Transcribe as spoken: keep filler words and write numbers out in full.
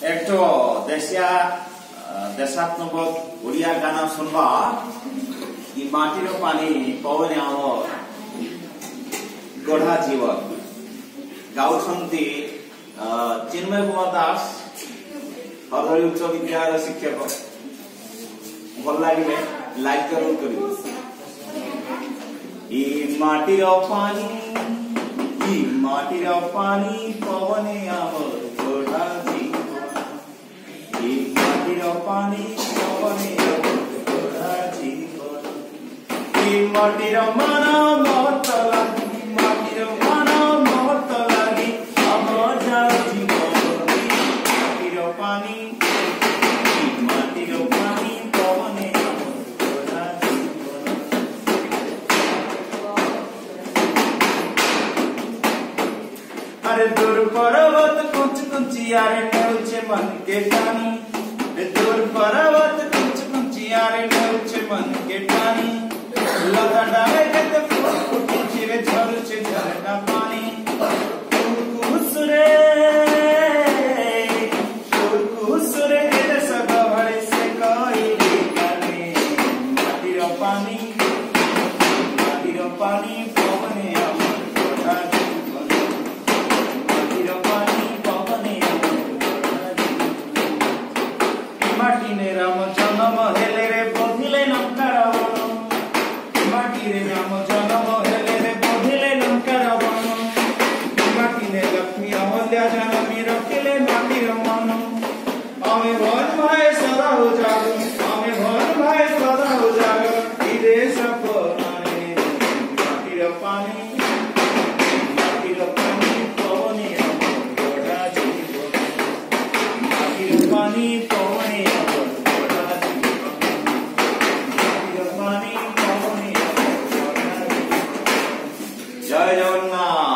एक तो देशिया देशात्मक ओडिया गाना सुनवा कि माटीर पानी पवने आम गढ़ा जीवन गाउछंती चिन्मय कुमार दास हरहरी उच्च विद्यालय शिक्षक भल लगे लाइक जरूर करिए। ई माटीर पानी ई माटीर पानी पवने आम गढ़ा जीवन ई माटीर पानी पवने आम गढ़ा जीवन ई माटीर मन महत लागी माटीर मन महत लागी आम जा जीवन माटीर पानी ई माटीर पानी पवने आम गढ़ा जीवन। अरे दूर पर्वत कुछ कुछ यारे नेउचे मन के टानी दूर पर्वत कुछ कुछ यारे नेउचे मन के टानी लता डाले के फूल फूटी चिरे झरुचे झरना पानी कुसुरे कुसुरे रे सगा भरे से कोई गाने माटीर पानी माटीर पानी पवने आम गढ़ा जीवन माटीर पानी पवने आम गढ़ा जीवन। माटी ने राम जन्म हेले रे बधिले लंका रावण माटी रे राम जन्म हेले रे बधिले लंका रावण माटी ने लक्ष्मी अहल्या जनमी रखिले माटीर मन आमे भन भाई सदा हो जाग आमे भन भाई सदा हो जाग ई देश अपनाने माटीर पानी माटीर पानी पवने आम गढ़ा जीवन माटीर पानी पवने आम गढ़ा जीवन माटीर पानी पवने आम गढ़ा जीवन। जय जगन्नाथ।